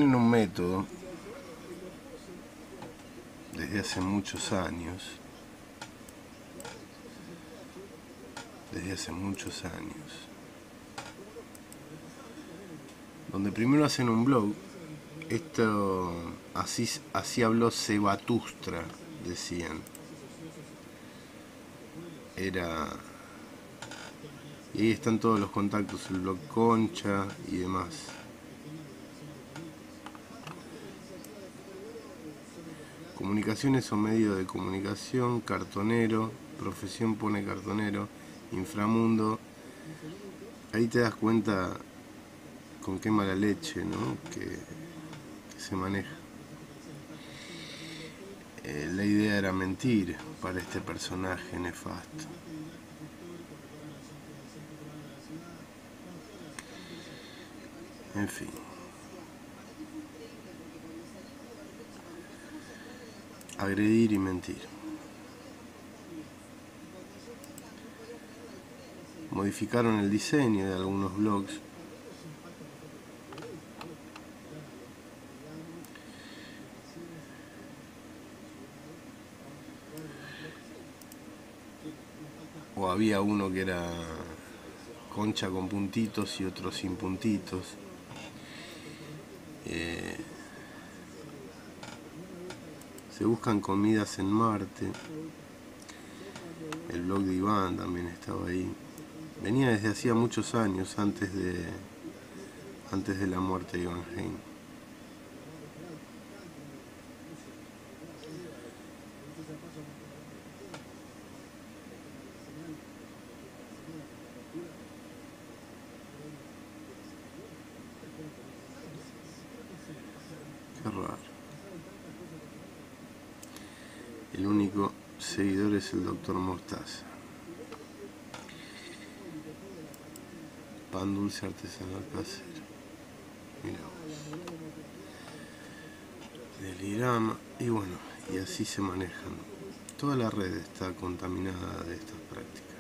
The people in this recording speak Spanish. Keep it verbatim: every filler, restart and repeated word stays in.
Tienen un método desde hace muchos años, desde hace muchos años, donde primero hacen un blog. Esto, así, así habló Zaratustra, decían. Era... Y ahí están todos los contactos, el blog Concha y demás. Comunicaciones o medio de comunicación, cartonero, profesión pone cartonero, inframundo. Ahí te das cuenta con qué mala leche, ¿no? que, que se maneja. Eh, la idea era mentir para este personaje nefasto. En fin. Agredir y mentir. Modificaron el diseño de algunos blogs. O había uno que era Concha con puntitos y otro sin puntitos. Eh, se buscan comidas en Marte. El blog de Iván también estaba ahí. Venía desde hacía muchos años, antes de antes de la muerte de Iván Hein. Qué raro. El único seguidor es el doctor Mostaza. Pan dulce artesanal casero. Mirá vos. Delirama. Y bueno, y así se manejan. Toda la red está contaminada de estas prácticas.